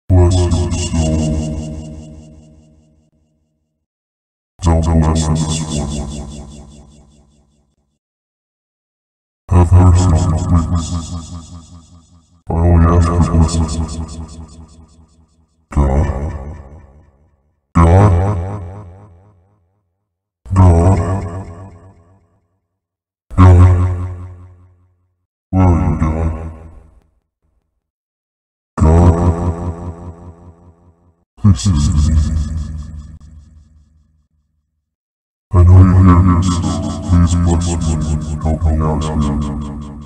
Bless your soul. Don't bless this one. Have mercy on me, please. I only ask for blessing. God. God. God. God. Where are you, God? God. This is me. I know you hear me, so please bless me and help me out here.